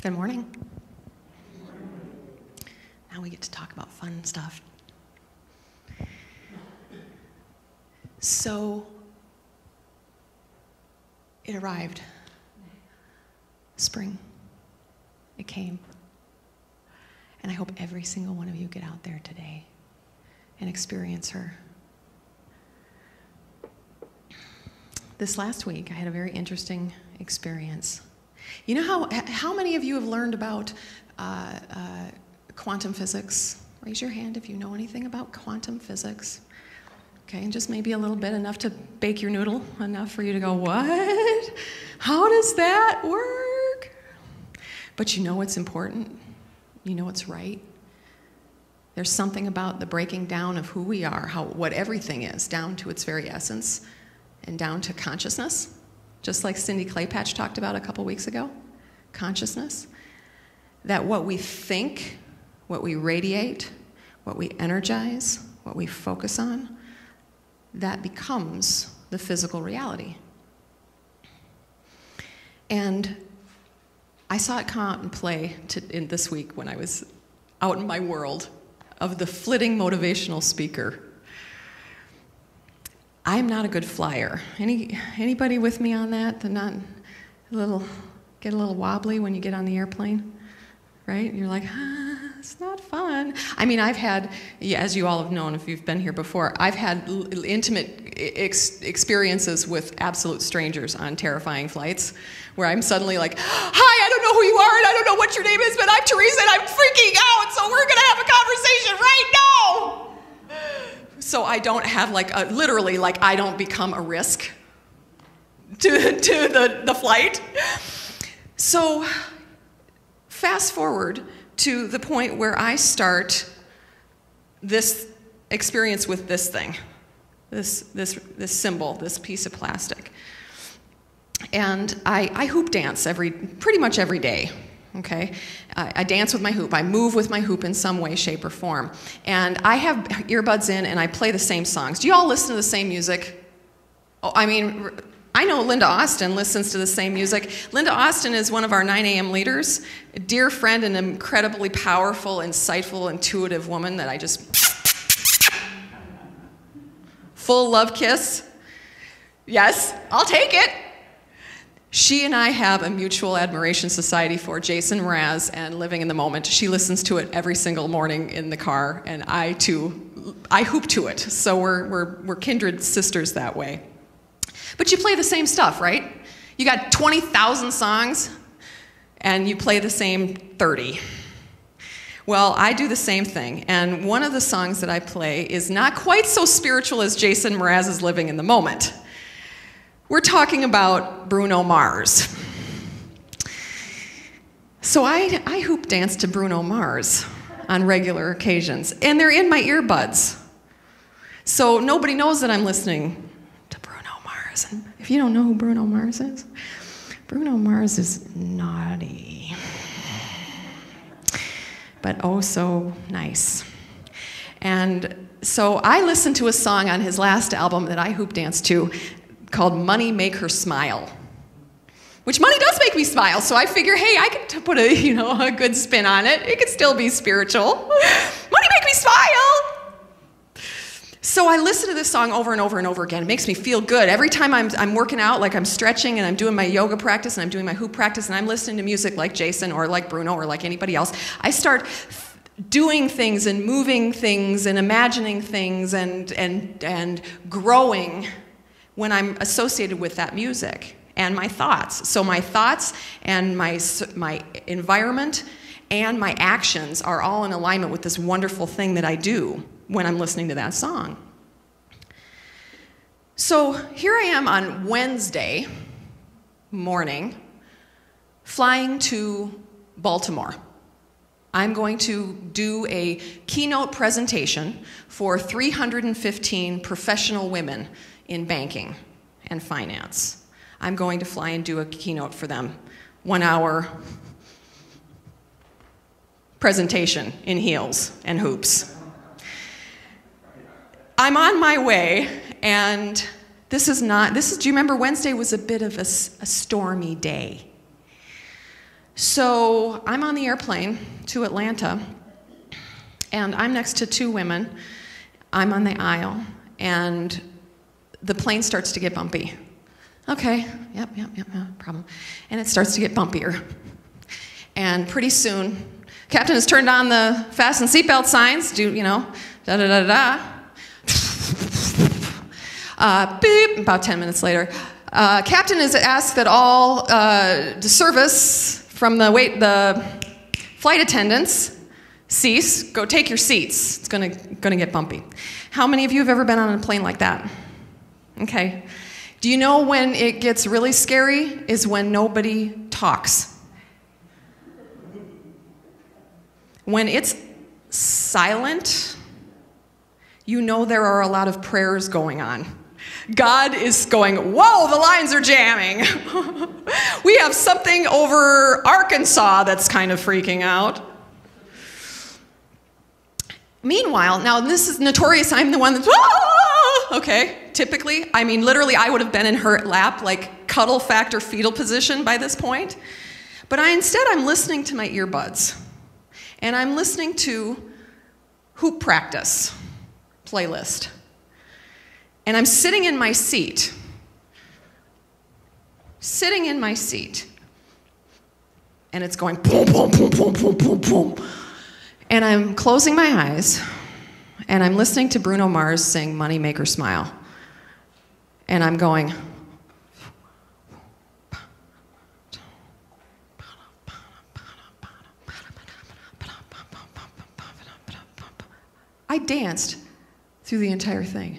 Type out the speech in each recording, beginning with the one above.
Good morning. Now we get to talk about fun stuff. So, it arrived. Spring. It came. And I hope every single one of you get out there today and experience her. This last week, I had a very interesting experience. You know how many of you have learned about quantum physics? Raise your hand if you know anything about quantum physics. Okay, and just maybe a little bit, enough to bake your noodle, enough for you to go, what? How does that work? But you know what's important. You know what's right. There's something about the breaking down of who we are, what everything is, down to its very essence, and down to consciousness. Just like Cindy Claypatch talked about a couple weeks ago, consciousness, that what we think, what we radiate, what we energize, what we focus on, that becomes the physical reality. And I saw it come out in play in this week when I was out in my world of the flitting motivational speaker. I'm not a good flyer. Anybody with me on that? Get a little wobbly when you get on the airplane, right? You're like, it's not fun. I mean, I've had, as you all have known if you've been here before, I've had intimate experiences with absolute strangers on terrifying flights where I'm suddenly like, hi, I don't know who you are and I don't know what your name is, but I'm Teresa and I'm freaking out, so we're gonna have a conversation right now. So I don't have literally I don't become a risk to the flight. So fast forward to the point where I start this experience with this thing, this symbol, this piece of plastic. And I hoop dance pretty much every day. Okay, I dance with my hoop. I move with my hoop in some way, shape, or form. And I have earbuds in and I play the same songs. Do you all listen to the same music? Oh, I mean, I know Linda Austin listens to the same music. Linda Austin is one of our 9 a.m. leaders, a dear friend and incredibly powerful, insightful, intuitive woman that I just... full love kiss. Yes, I'll take it. She and I have a mutual admiration society for Jason Mraz and Living in the Moment. She listens to it every single morning in the car, and I hoop to it. So we're kindred sisters that way. But you play the same stuff, right? You got 20,000 songs, and you play the same 30. Well, I do the same thing, and one of the songs that I play is not quite so spiritual as Jason Mraz's Living in the Moment. We're talking about Bruno Mars. So I hoop dance to Bruno Mars on regular occasions, and they're in my earbuds. So nobody knows that I'm listening to Bruno Mars. And if you don't know who Bruno Mars is naughty, but oh so nice. And so I listened to a song on his last album that I hoop dance to, called Money Make Her Smile, which money does make me smile, so I figure, hey, I can put a good spin on it. It could still be spiritual. Money make me smile! So I listen to this song over and over and over again. It makes me feel good. Every time I'm working out, like I'm stretching and I'm doing my yoga practice and I'm doing my hoop practice and I'm listening to music like Jason or like Bruno or like anybody else, I start doing things and moving things and imagining things and growing when I'm associated with that music and my thoughts. So my thoughts and my environment and my actions are all in alignment with this wonderful thing that I do when I'm listening to that song. So here I am on Wednesday morning, flying to Baltimore. I'm going to do a keynote presentation for 315 professional women in banking and finance. I'm going to fly and do a keynote for them, 1 hour presentation in heels and hoops. I'm on my way, and do you remember Wednesday was a bit of a stormy day? So I'm on the airplane to Atlanta, and I'm next to two women. I'm on the aisle, and the plane starts to get bumpy. Okay, yep, no problem. And it starts to get bumpier. And pretty soon, captain has turned on the fasten seatbelt signs, da-da-da-da-da. Beep, about 10 minutes later. Captain has asked that all the service from the flight attendants cease. Go take your seats. It's gonna get bumpy. How many of you have ever been on a plane like that? Okay. Do you know when it gets really scary is when nobody talks? When it's silent, you know there are a lot of prayers going on. God is going, whoa, the lines are jamming. We have something over Arkansas that's kind of freaking out. Meanwhile, now this is notorious, I'm the one that's, okay, typically, literally I would have been in her lap, like cuddle factor fetal position by this point. But instead I'm listening to my earbuds. And I'm listening to Hoop Practice playlist. And I'm sitting in my seat. And it's going boom, boom, boom, boom, boom, boom, boom. And I'm closing my eyes, and I'm listening to Bruno Mars sing Money Maker Smile. And I'm going, I danced through the entire thing.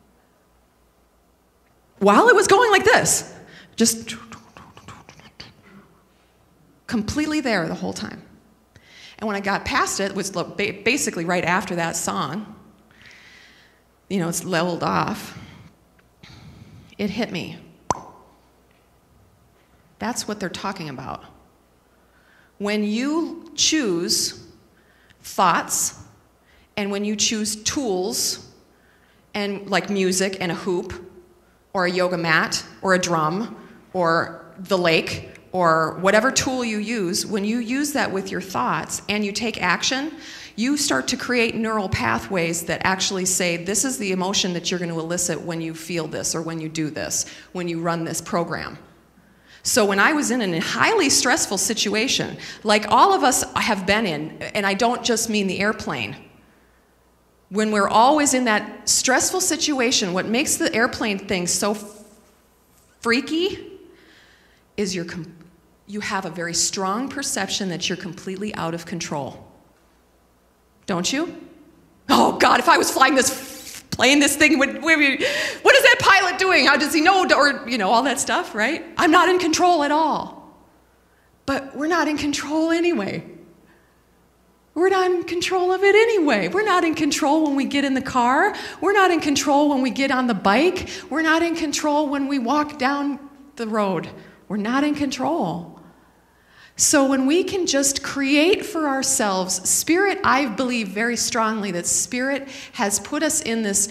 While it was going like this, just completely there the whole time. And when I got past it, it was basically right after that song, it's leveled off, it hit me. That's what they're talking about. When you choose thoughts, and when you choose tools, and like music and a hoop, or a yoga mat, or a drum, or the lake, or whatever tool you use, when you use that with your thoughts and you take action, you start to create neural pathways that actually say, this is the emotion that you're going to elicit when you feel this, or when you do this, when you run this program. So when I was in a highly stressful situation, like all of us have been in, and I don't just mean the airplane, when we're always in that stressful situation, what makes the airplane thing so freaky is you have a very strong perception that you're completely out of control. Don't you? Oh God, if I was flying this plane, this thing what is that pilot doing? How does he know? Or, all that stuff, right? I'm not in control at all. But we're not in control anyway. We're not in control of it anyway. We're not in control when we get in the car. We're not in control when we get on the bike. We're not in control when we walk down the road. We're not in control. So when we can just create for ourselves, Spirit, I believe very strongly that Spirit has put us in this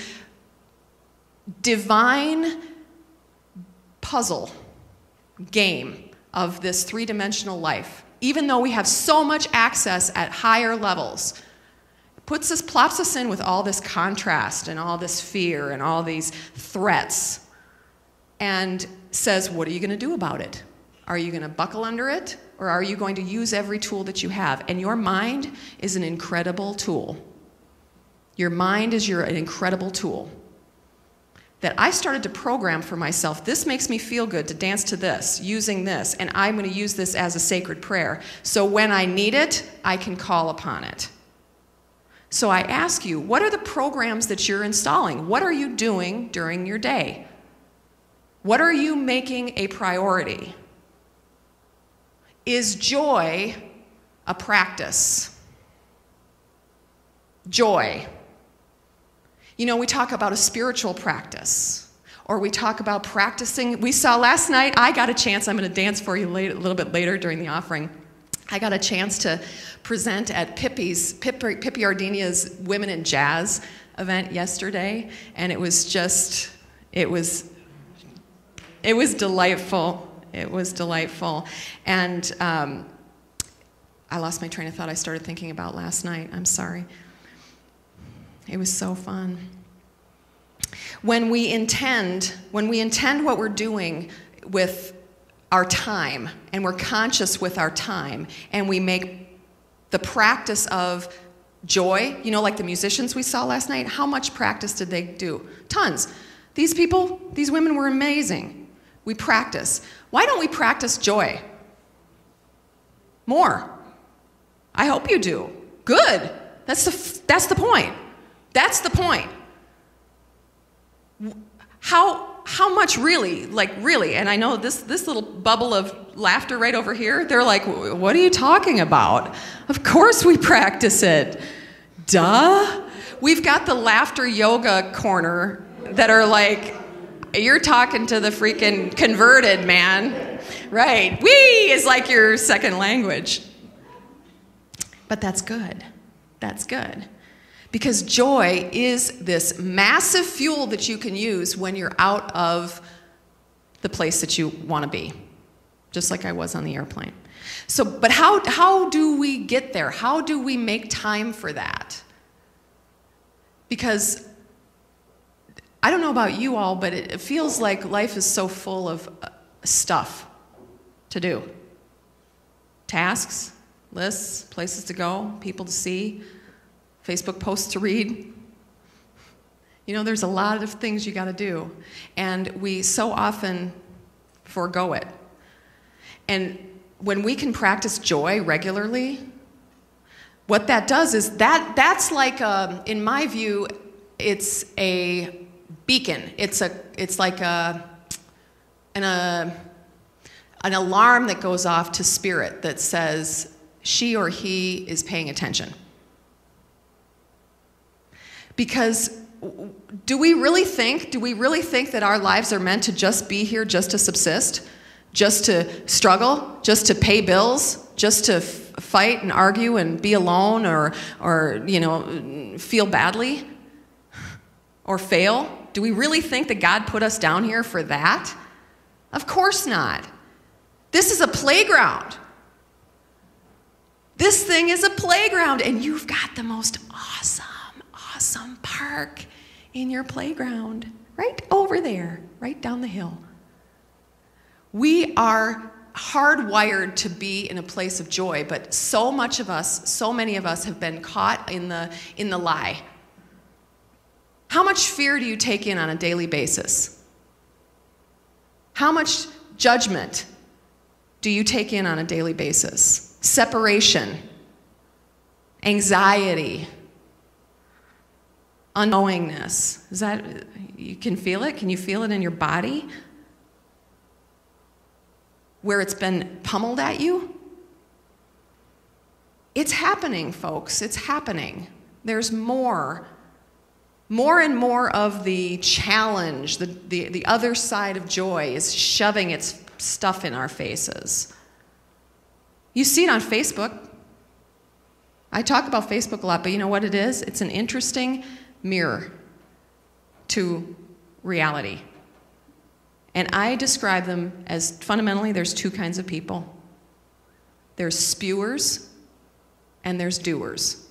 divine puzzle game of this three-dimensional life. Even though we have so much access at higher levels, plops us in with all this contrast and all this fear and all these threats, and says, what are you going to do about it? Are you going to buckle under it, or are you going to use every tool that you have? And your mind is an incredible tool. Your mind is an incredible tool. That I started to program for myself, this makes me feel good to dance to this, using this, and I'm going to use this as a sacred prayer. So when I need it, I can call upon it. So I ask you, what are the programs that you're installing? What are you doing during your day? What are you making a priority? Is joy a practice? Joy. We talk about a spiritual practice, or we talk about practicing. We saw last night, I got a chance, I'm going to dance for you a little bit later during the offering. I got a chance to present at Pippi Ardenia's Women in Jazz event yesterday, and it was delightful. It was delightful. And I lost my train of thought I started thinking about last night. I'm sorry. It was so fun. When we intend what we're doing with our time, and we're conscious with our time, and we make the practice of joy, you know, like the musicians we saw last night, how much practice did they do? Tons. These women were amazing. We practice. Why don't we practice joy more? I hope you do. Good. That's the point. That's the point. How much really, like really, and I know this little bubble of laughter right over here, they're like, what are you talking about? Of course we practice it. Duh. We've got the laughter yoga corner that are like, you're talking to the freaking converted, man. Right. Wee is like your second language. But that's good. That's good. Because joy is this massive fuel that you can use when you're out of the place that you want to be. Just like I was on the airplane. So, but how do we get there? How do we make time for that? Because I don't know about you all, but it feels like life is so full of stuff to do. Tasks, lists, places to go, people to see, Facebook posts to read. You know, there's a lot of things you got to do, and we so often forego it. And when we can practice joy regularly, what that does is that's like in my view, it's a beacon. It's like an alarm that goes off to spirit that says she or he is paying attention. Because do we really think that our lives are meant to just be here, just to subsist, just to struggle, just to pay bills, just to fight and argue and be alone, or you know, feel badly or fail? Do we really think that God put us down here for that? Of course not. This is a playground. This thing is a playground, and you've got the most awesome park in your playground, right over there, right down the hill. We are hardwired to be in a place of joy, but so many of us have been caught in the lie. How much fear do you take in on a daily basis? How much judgment do you take in on a daily basis? Separation, anxiety, unknowingness. Is that, you can feel it? Can you feel it in your body? Where it's been pummeled at you? It's happening, folks. It's happening. There's more and more of the challenge, the other side of joy is shoving its stuff in our faces. You see it on Facebook. I talk about Facebook a lot, but you know what it is? It's an interesting mirror to reality. And I describe them as, fundamentally, there's two kinds of people. There's spewers and there's doers.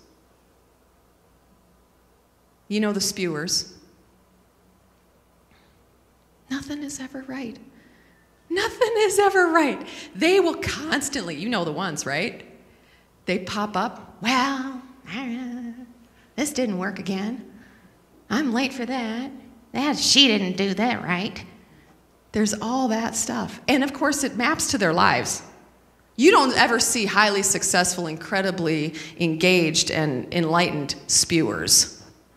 You know the spewers. Nothing is ever right. Nothing is ever right. They will constantly, you know the ones, right? They pop up. Well, this didn't work again. I'm late for that. She didn't do that right. There's all that stuff. And of course, it maps to their lives. You don't ever see highly successful, incredibly engaged, and enlightened spewers.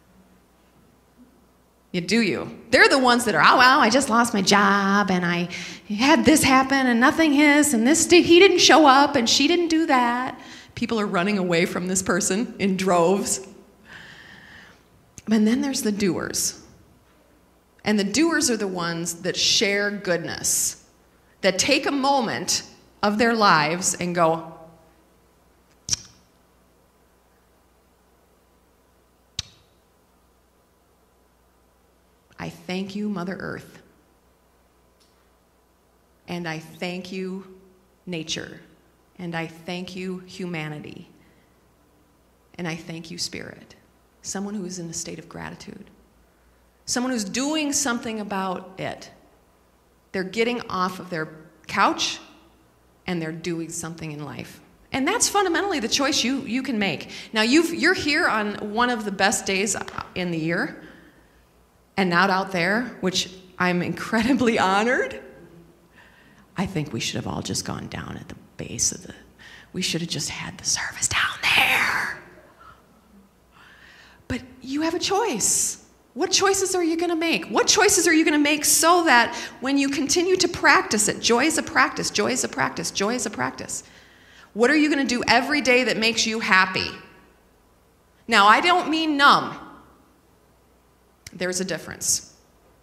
Do you? They're the ones that are, oh, well, I just lost my job, and I had this happen, and nothing is, and he didn't show up, and she didn't do that. People are running away from this person in droves. And then there's the doers. And the doers are the ones that share goodness, that take a moment of their lives and go, I thank you, Mother Earth. And I thank you, nature. And I thank you, humanity. And I thank you, Spirit. Someone who is in a state of gratitude. Someone who's doing something about it. They're getting off of their couch and they're doing something in life. And that's fundamentally the choice you can make. Now, you're here on one of the best days in the year and not out there, which I'm incredibly honored. I think we should have all just gone down at the base of we should have just had the service down there. But you have a choice. What choices are you going to make? What choices are you going to make so that when you continue to practice it, joy is a practice, joy is a practice, joy is a practice. What are you going to do every day that makes you happy? Now, I don't mean numb. There's a difference.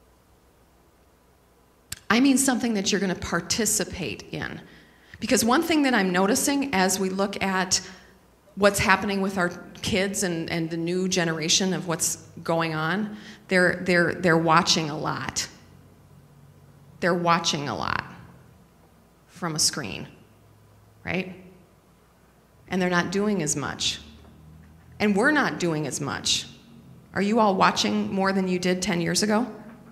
I mean something that you're going to participate in. Because one thing that I'm noticing as we look at what's happening with our kids and the new generation of what's going on, they're watching a lot. They're watching a lot from a screen, right? And they're not doing as much. And we're not doing as much. Are you all watching more than you did 10 years ago?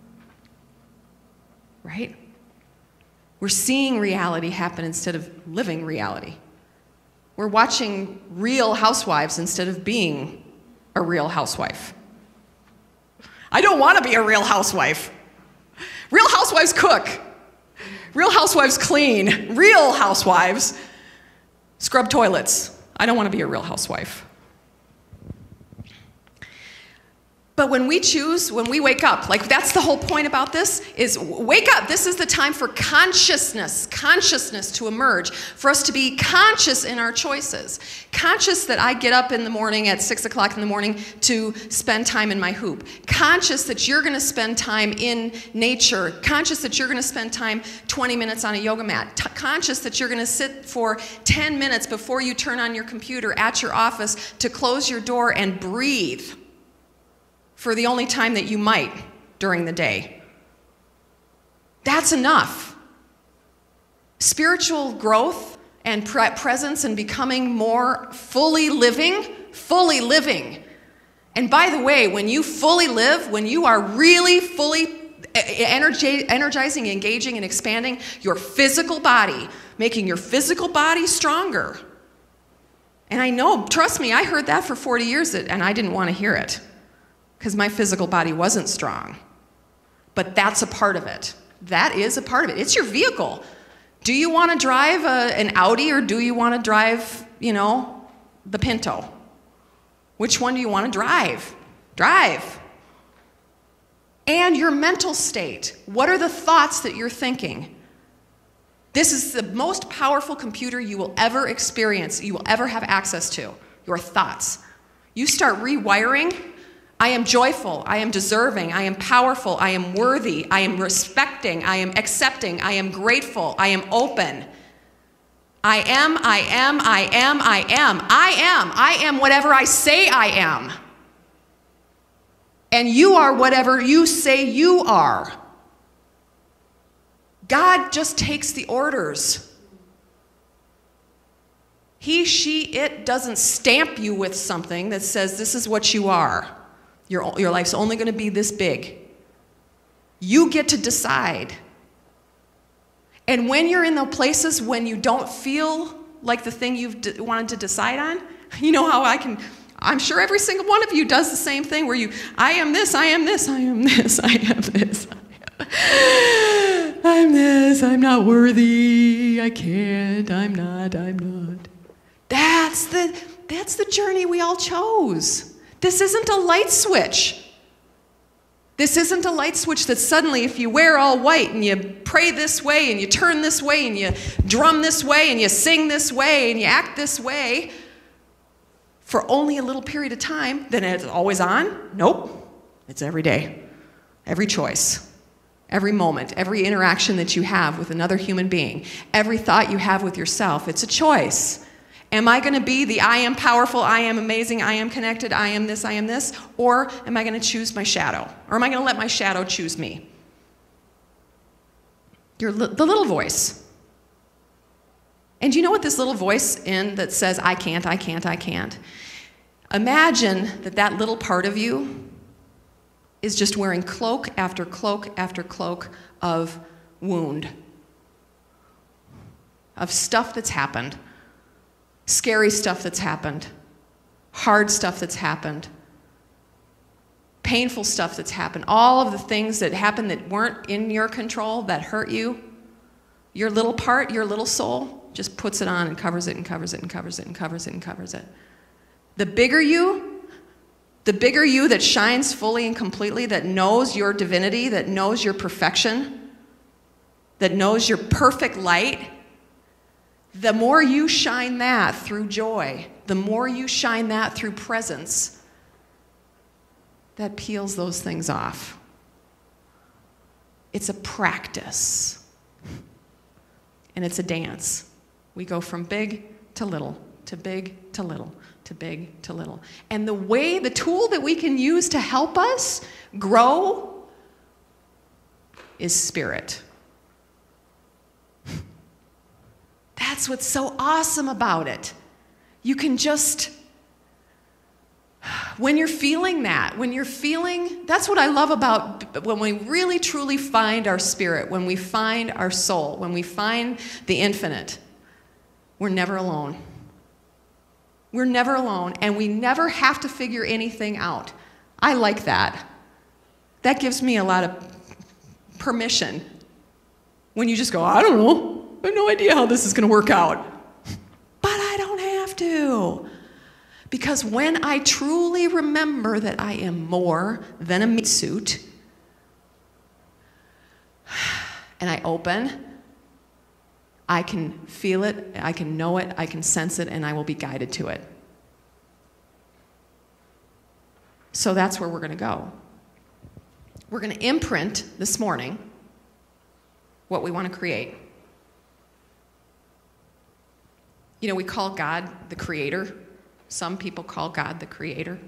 Right? We're seeing reality happen instead of living reality. We're watching Real Housewives instead of being a real housewife. I don't want to be a real housewife. Real housewives cook. Real housewives clean. Real housewives scrub toilets. I don't want to be a real housewife. But when we choose, when we wake up, like that's the whole point about this, is wake up. This is the time for consciousness to emerge, for us to be conscious in our choices. Conscious that I get up in the morning at 6 o'clock in the morning to spend time in my hoop. Conscious that you're going to spend time in nature. Conscious that you're going to spend time 20 minutes on a yoga mat. Conscious that you're going to sit for 10 minutes before you turn on your computer at your office to close your door and breathe. For the only time that you might during the day. That's enough. Spiritual growth and presence and becoming more fully living. And by the way, when you fully live, when you are really fully energizing, engaging, and expanding your physical body, making your physical body stronger. And I know, trust me, I heard that for 40 years and I didn't want to hear it. Because my physical body wasn't strong. But that's a part of it. That is a part of it. It's your vehicle. Do you want to drive an Audi or do you want to drive, the Pinto? Which one do you want to drive? Drive. And your mental state. What are the thoughts that you're thinking? This is the most powerful computer you will ever experience, you will ever have access to. Your thoughts. You start rewiring. I am joyful, I am deserving, I am powerful, I am worthy, I am respecting, I am accepting, I am grateful, I am open. I am whatever I say I am. And you are whatever you say you are. God just takes the orders. He, she, it doesn't stamp you with something that says this is what you are. Your life's only going to be this big. You get to decide. And when you're in the places when you don't feel like the thing you've wanted to decide on, you know how I'm sure every single one of you does the same thing where I am this, I am this, I am this, I am this. I'm this, I'm not worthy, I can't, I'm not. That's the journey we all chose. This isn't a light switch. This isn't a light switch that suddenly if you wear all white and you pray this way and you turn this way and you drum this way and you sing this way and you act this way for only a little period of time, then it's always on? Nope. It's every day. Every choice. Every moment. Every interaction that you have with another human being. Every thought you have with yourself. It's a choice. Am I going to be the I am powerful, I am amazing, I am connected, I am this, or am I going to choose my shadow? Or am I going to let my shadow choose me? The little voice. And do you know what this little voice in that says, I can't, I can't, I can't? Imagine that that little part of you is just wearing cloak after cloak after cloak of wound, of stuff that's happened, scary stuff that's happened, hard stuff that's happened, painful stuff that's happened, all of the things that happened that weren't in your control, that hurt you. Your little part, your little soul, just puts it on and covers it and covers it and covers it and covers it and covers it. The bigger you that shines fully and completely, that knows your divinity, that knows your perfection, that knows your perfect light, the more you shine that through joy, the more you shine that through presence, that peels those things off. It's a practice. And it's a dance. We go from big to little, to big to little, to big to little. And the tool that we can use to help us grow is spirit. That's what's so awesome about it. You can just, when you're feeling that, that's what I love about when we really truly find our spirit, when we find our soul, when we find the infinite, we're never alone. We're never alone, and we never have to figure anything out. I like that. That gives me a lot of permission. When you just go, I don't know. I have no idea how this is going to work out. But I don't have to. Because when I truly remember that I am more than a meat suit, and I open, I can feel it, I can know it, I can sense it, and I will be guided to it. So that's where we're going to go. We're going to imprint this morning what we want to create. You know, we call God the creator. Some people call God the creator.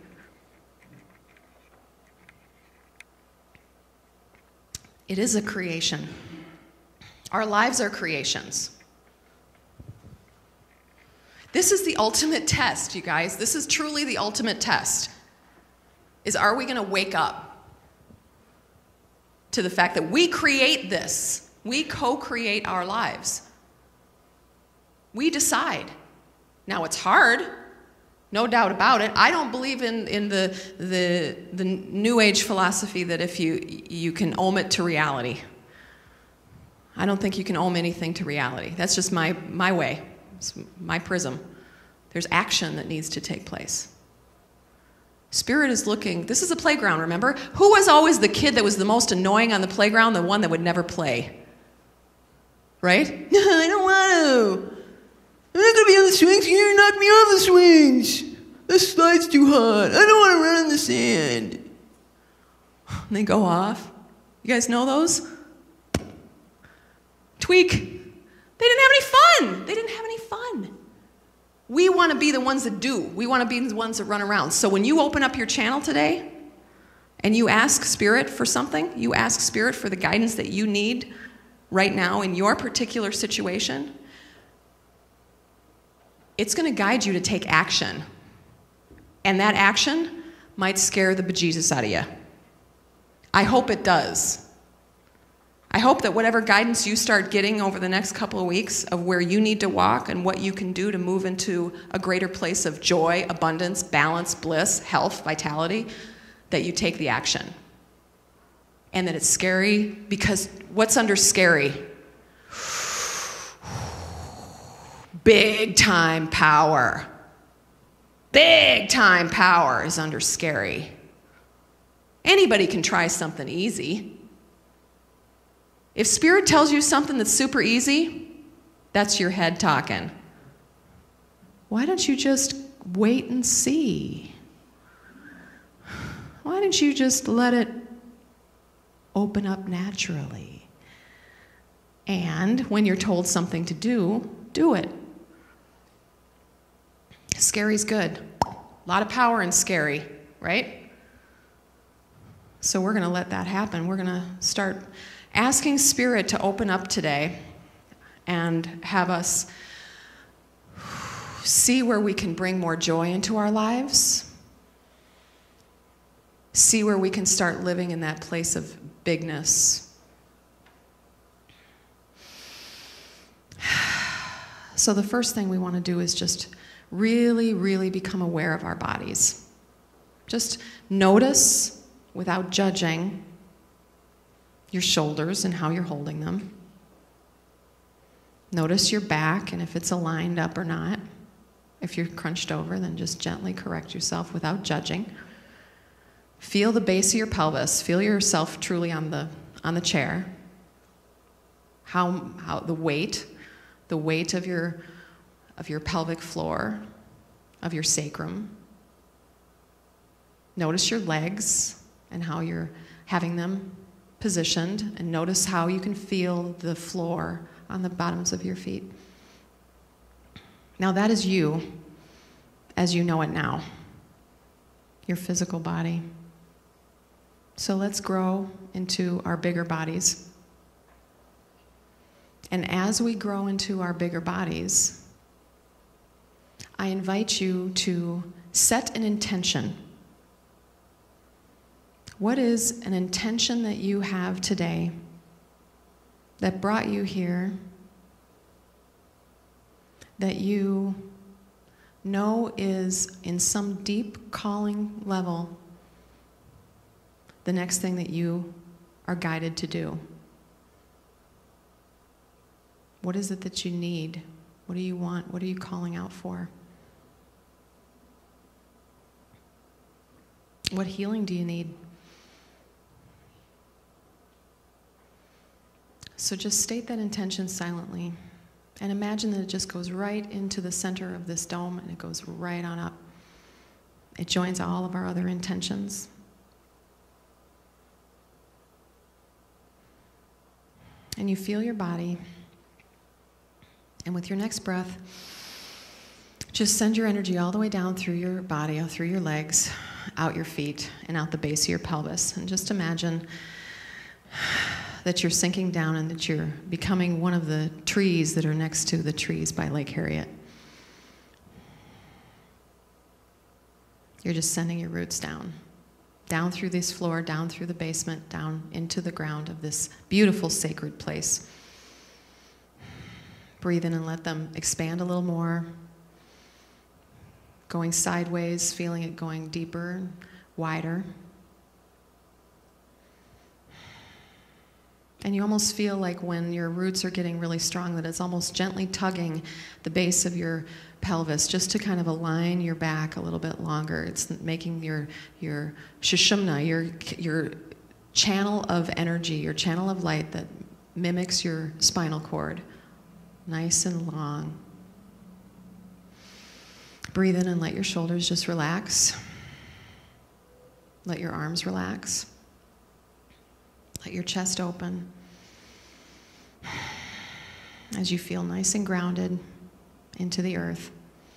It is a creation. Our lives are creations. This is the ultimate test, you guys. This is truly the ultimate test. Are we going to wake up to the fact that we create this? We co-create our lives. We decide. Now, it's hard. No doubt about it. I don't believe in the New Age philosophy that if you can ohm it to reality. I don't think you can ohm anything to reality. That's just my way. It's my prism. There's action that needs to take place. Spirit is looking. This is a playground, remember? Who was always the kid that was the most annoying on the playground? The one that would never play. Right? I don't want to. I'm not going to be on the swings. You're knock me off the swings. The slide's too hot. I don't want to run in the sand. And they go off. You guys know those? Tweak. They didn't have any fun. They didn't have any fun. We want to be the ones that do. We want to be the ones that run around. So when you open up your channel today and you ask Spirit for something, you ask Spirit for the guidance that you need right now in your particular situation, it's going to guide you to take action. And that action might scare the bejesus out of you. I hope it does. I hope that whatever guidance you start getting over the next couple of weeks of where you need to walk and what you can do to move into a greater place of joy, abundance, balance, bliss, health, vitality, that you take the action. And that it's scary, because what's under scary? Big time power. Big time power is under scary. Anybody can try something easy. If Spirit tells you something that's super easy, that's your head talking. Why don't you just wait and see? Why don't you just let it open up naturally? And when you're told something to do, do it. Scary's good. A lot of power in scary, right? So we're going to let that happen. We're going to start asking Spirit to open up today and have us see where we can bring more joy into our lives. See where we can start living in that place of bigness. So the first thing we want to do is just really, really become aware of our bodies. Just notice, without judging, your shoulders and how you're holding them. Notice your back and if it's aligned up or not. If you're crunched over, then just gently correct yourself without judging. Feel the base of your pelvis. Feel yourself truly on the chair. How the weight of your pelvic floor, of your sacrum. Notice your legs and how you're having them positioned, and notice how you can feel the floor on the bottoms of your feet. Now that is you as you know it now, your physical body. So let's grow into our bigger bodies. And as we grow into our bigger bodies, I invite you to set an intention. What is an intention that you have today that brought you here, that you know is in some deep calling level the next thing that you are guided to do? What is it that you need? What do you want? What are you calling out for? What healing do you need? So just state that intention silently and imagine that it just goes right into the center of this dome and it goes right on up. It joins all of our other intentions. And you feel your body. And with your next breath, just send your energy all the way down through your body, through your legs, out your feet, and out the base of your pelvis. And just imagine that you're sinking down and that you're becoming one of the trees that are next to the trees by Lake Harriet. You're just sending your roots down through this floor, down through the basement, down into the ground of this beautiful sacred place. Breathe in and let them expand a little more. Going sideways, feeling it going deeper, wider. And you almost feel like when your roots are getting really strong that it's almost gently tugging the base of your pelvis just to kind of align your back a little bit longer. It's making your sushumna, your channel of energy, your channel of light that mimics your spinal cord, nice and long. Breathe in and let your shoulders just relax. Let your arms relax. Let your chest open as you feel nice and grounded into the earth.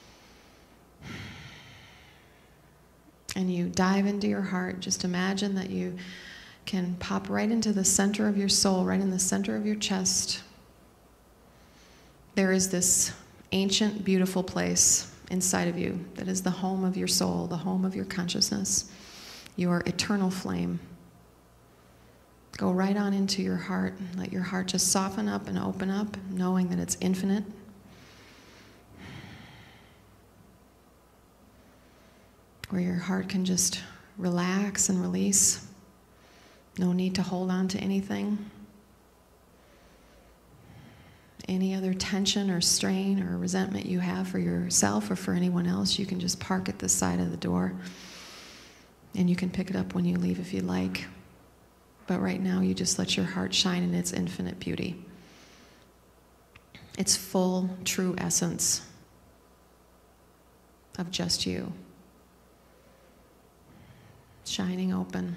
And you dive into your heart. Just imagine that you can pop right into the center of your soul, right in the center of your chest. There is this ancient, beautiful place inside of you that is the home of your soul, the home of your consciousness, your eternal flame. Go right on into your heart. Let your heart just soften up and open up, knowing that it's infinite. Where your heart can just relax and release. No need to hold on to anything. Any other tension or strain or resentment you have for yourself or for anyone else, you can just park at the side of the door. And you can pick it up when you leave if you like. But right now, you just let your heart shine in its infinite beauty. Its full, true essence of just you. Shining open.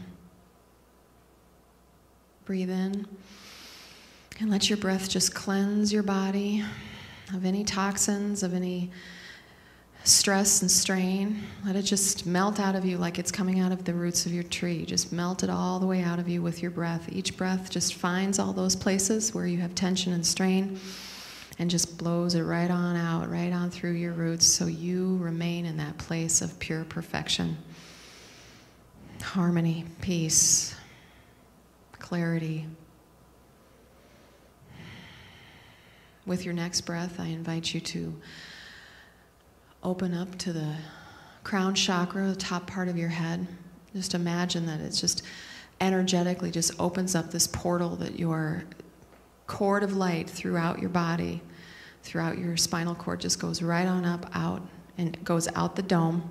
Breathe in. And let your breath just cleanse your body of any toxins, of any stress and strain. Let it just melt out of you like it's coming out of the roots of your tree. Just melt it all the way out of you with your breath. Each breath just finds all those places where you have tension and strain and just blows it right on out, right on through your roots, so you remain in that place of pure perfection, harmony, peace, clarity. With your next breath, I invite you to open up to the crown chakra, the top part of your head. Just imagine that it's just energetically just opens up this portal, that your cord of light throughout your body, throughout your spinal cord, just goes right on up, out, and goes out the dome,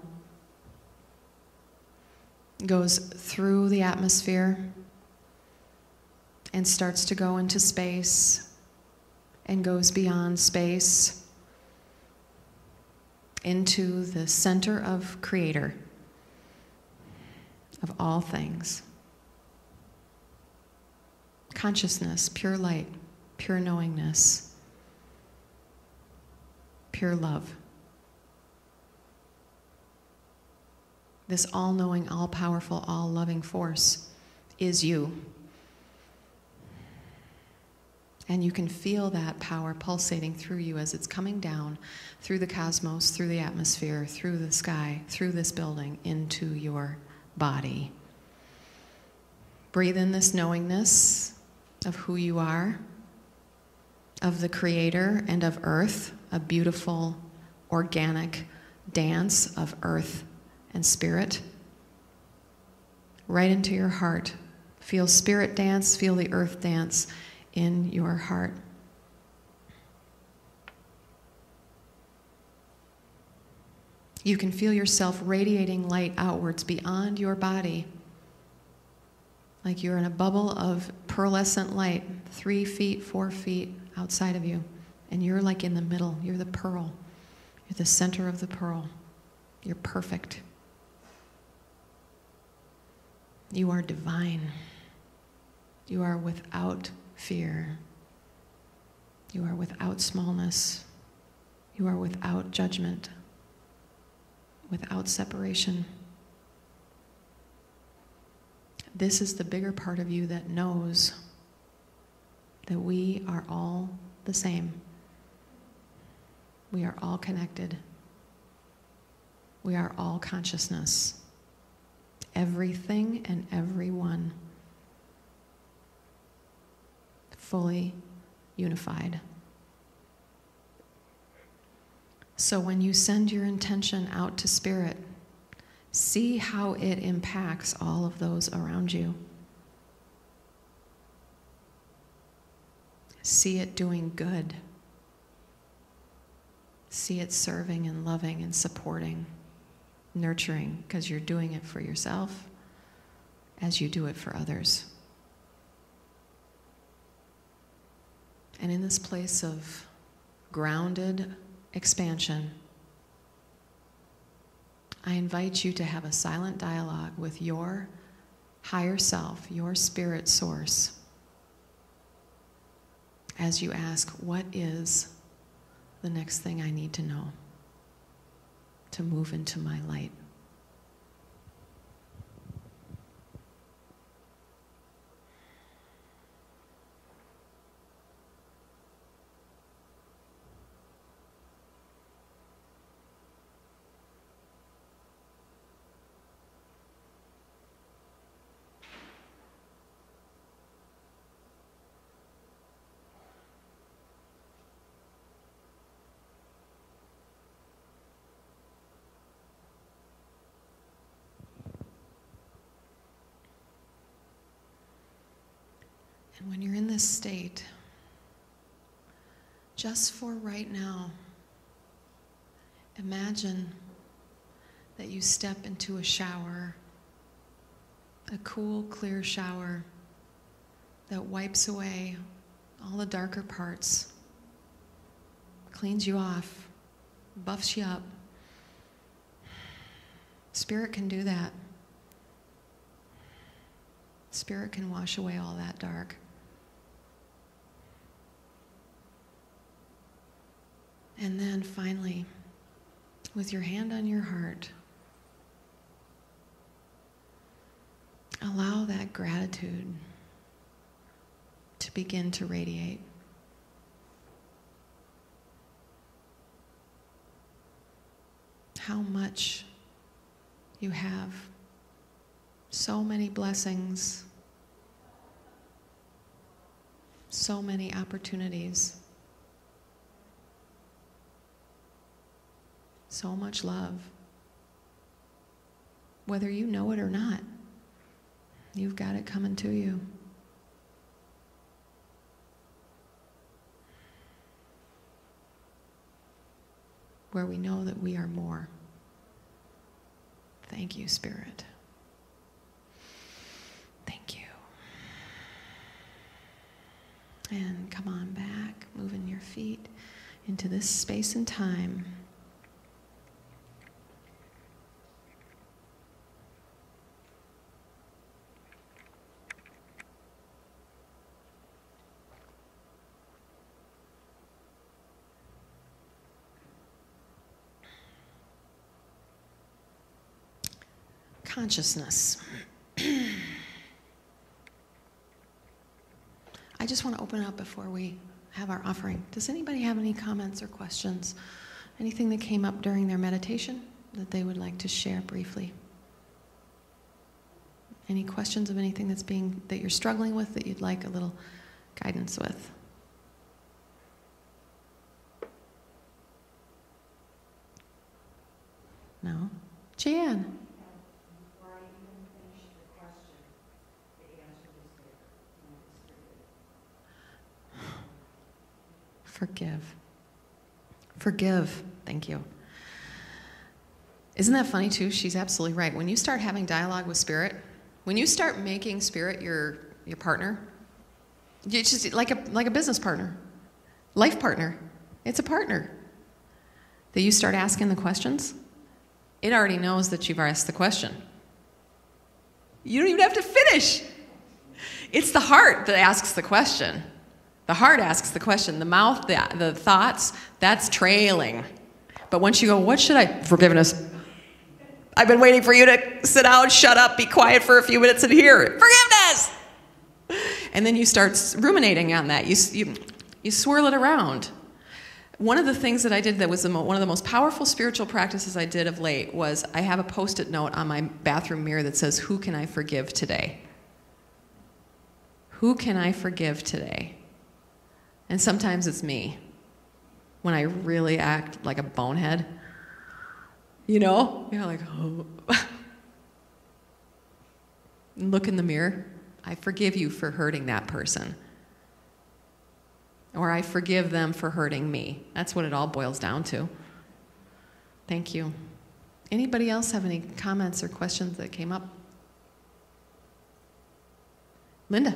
goes through the atmosphere, and starts to go into space, and goes beyond space into the center of Creator, of all things. Consciousness, pure light, pure knowingness, pure love. This all-knowing, all-powerful, all-loving force is you. And you can feel that power pulsating through you as it's coming down through the cosmos, through the atmosphere, through the sky, through this building, into your body. Breathe in this knowingness of who you are, of the Creator and of Earth, a beautiful, organic dance of earth and spirit. Right into your heart. Feel spirit dance, feel the earth dance in your heart. You can feel yourself radiating light outwards beyond your body, like you're in a bubble of pearlescent light, 3 feet, 4 feet outside of you, and you're like in the middle. You're the pearl. You're the center of the pearl. You're perfect. You are divine. You are without fear. You are without smallness. You are without judgment, without separation. This is the bigger part of you that knows that we are all the same. We are all connected. We are all consciousness. Everything and everyone. Fully unified. So when you send your intention out to Spirit, see how it impacts all of those around you. See it doing good. See it serving and loving and supporting, nurturing, because you're doing it for yourself as you do it for others. And in this place of grounded expansion, I invite you to have a silent dialogue with your higher self, your spirit source, as you ask, what is the next thing I need to know to move into my light? And when you're in this state, just for right now, imagine that you step into a shower, a cool, clear shower that wipes away all the darker parts, cleans you off, buffs you up. Spirit can do that. Spirit can wash away all that dark. And then finally, with your hand on your heart, allow that gratitude to begin to radiate. how much you have. So many blessings, so many opportunities, so much love. Whether you know it or not, you've got it coming to you. Where we know that we are more. Thank you, Spirit. Thank you. And come on back, moving your feet into this space and time. Consciousness. I just want to open up before we have our offering. Does anybody have any comments or questions? Anything that came up during their meditation that they would like to share briefly? Any questions of anything that you're struggling with that you'd like a little guidance with? No? Jan? Forgive. Forgive. Thank you. Isn't that funny too? She's absolutely right. When you start having dialogue with Spirit, when you start making Spirit your partner, it's just like a business partner, life partner. It's a partner. That you start asking the questions, it already knows that you've asked the question. You don't even have to finish. It's the heart that asks the question. The heart asks the question. The mouth, the thoughts, that's trailing. But once you go, what should I? Forgiveness. I've been waiting for you to sit down, shut up, be quiet for a few minutes and hear it. Forgiveness! And then you start ruminating on that. You swirl it around. One of the things that I did that was one of the most powerful spiritual practices I did of late was I have a Post-it note on my bathroom mirror that says, who can I forgive today? Who can I forgive today? And sometimes it's me, when I really act like a bonehead. You know? You're like, oh. Look in the mirror. I forgive you for hurting that person. Or I forgive them for hurting me. That's what it all boils down to. Thank you. Anybody else have any comments or questions that came up? Linda.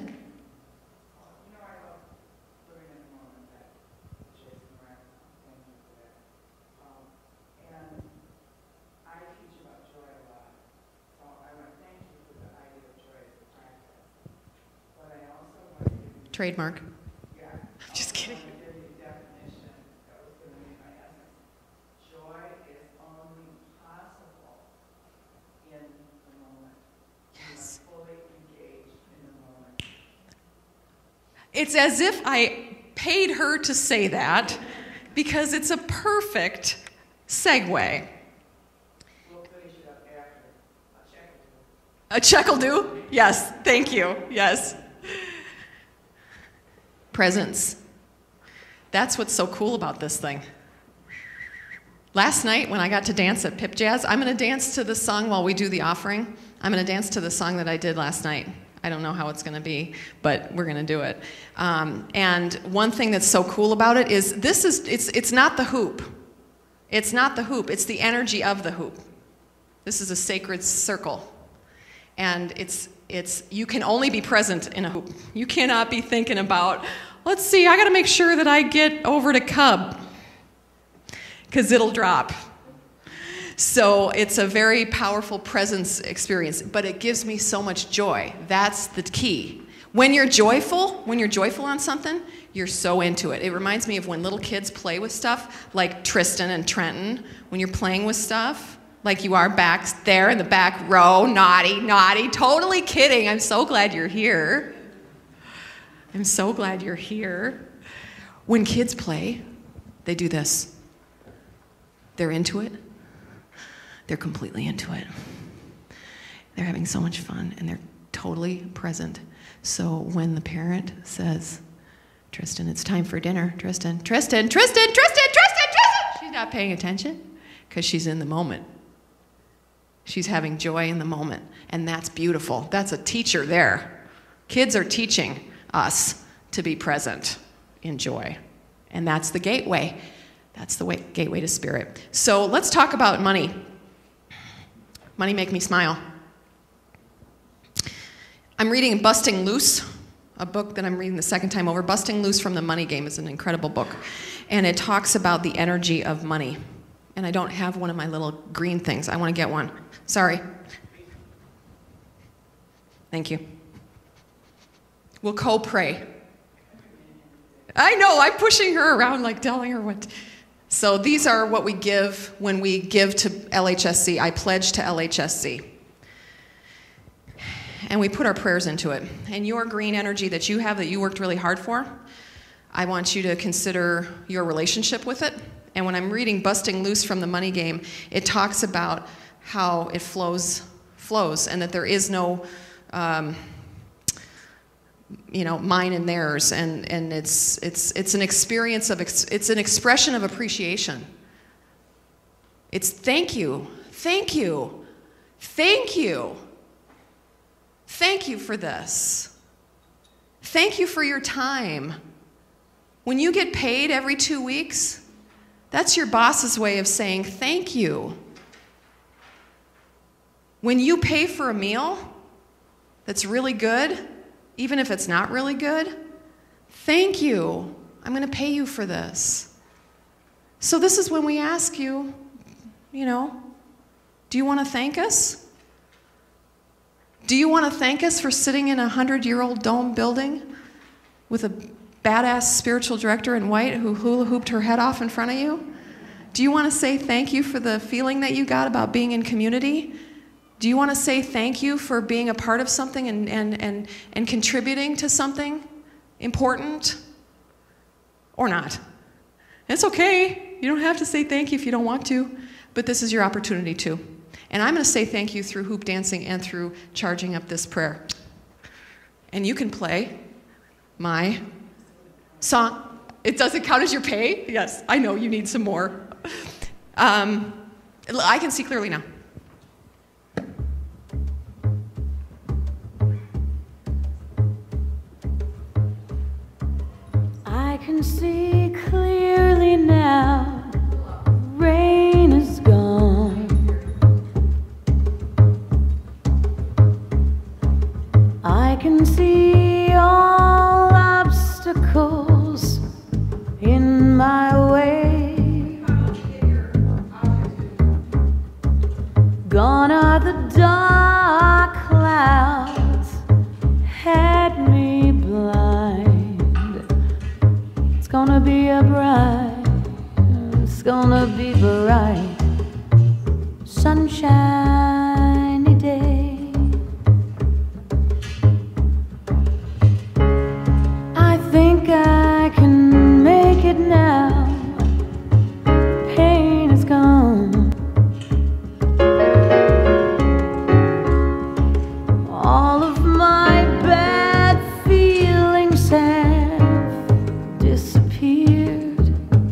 Trademark. Yeah. I'm just kidding. Joy is only possible in the moment. Yes. You are fully engaged in the moment. It's as if I paid her to say that because it's a perfect segue. We'll finish it up after. A check will do? Yes. Thank you. Yes. Presence. That's what's so cool about this thing. Last night when I got to dance at Pip Jazz, I'm going to dance to the song while we do the offering. I'm going to dance to the song that I did last night. I don't know how it's going to be, but we're going to do it. And one thing that's so cool about it is it's not the hoop. It's not the hoop. It's the energy of the hoop. This is a sacred circle. And you can only be present in a hoop. You cannot be thinking about, let's see, I got to make sure that I get over to Cub, because it'll drop. So it's a very powerful presence experience, but it gives me so much joy. That's the key. When you're joyful on something, you're so into it. It reminds me of when little kids play with stuff, like Tristan and Trenton, when you're playing with stuff. Like you are back there in the back row, naughty, totally kidding. I'm so glad you're here. I'm so glad you're here. When kids play, they do this. They're into it. they're completely into it. They're having so much fun, and they're totally present. So when the parent says, Tristan, it's time for dinner, Tristan, she's not paying attention because she's in the moment. She's having joy in the moment, and that's beautiful. That's a teacher there. Kids are teaching us to be present in joy, and that's the gateway. That's the gateway to spirit. So let's talk about money. Money make me smile. I'm reading Busting Loose, a book that I'm reading the second time over. Busting Loose from the Money Game is an incredible book, and it talks about the energy of money. And I don't have one of my little green things. I want to get one. Sorry. Thank you. We'll co-pray. I know, I'm pushing her around, like telling her what. So these are what we give when we give to LHSC. I pledge to LHSC. And we put our prayers into it. And your green energy that you have, that you worked really hard for, I want you to consider your relationship with it. And when I'm reading Busting Loose from the Money Game, it talks about how it flows, and that there is no, mine and theirs, and it's an experience of, it's an expression of appreciation. It's thank you, thank you, thank you. Thank you for this. Thank you for your time. When you get paid every 2 weeks, that's your boss's way of saying thank you. When you pay for a meal that's really good, even if it's not really good, thank you. I'm going to pay you for this. So this is when we ask you, do you want to thank us? Do you want to thank us for sitting in a 100-year-old dome building with a badass spiritual director in white who hula hooped her head off in front of you? Do you want to say thank you for the feeling that you got about being in community? Do you want to say thank you for being a part of something and contributing to something important? Or not? It's okay. You don't have to say thank you if you don't want to, but this is your opportunity to. And I'm going to say thank you through hoop dancing and through charging up this prayer. And you can play my song. It doesn't count as your pay? Yes, I know you need some more. I can see clearly now. I can see clearly now. Rain is gone. I can see all obstacles in my way. Gone are the dark clouds, had me blind. It's gonna be a bright, sunshiny day. I think I can make it now. Pain is gone. All of my bad feelings have disappeared.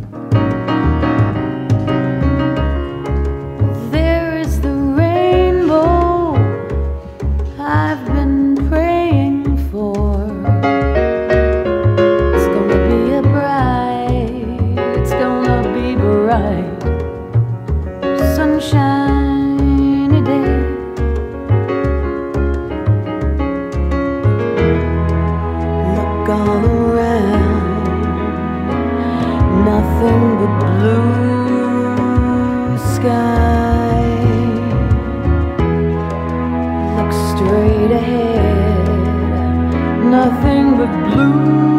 There is the rainbow I've been praying for. Sunshiny day. Look all around, nothing but blue sky. Look straight ahead, nothing but blue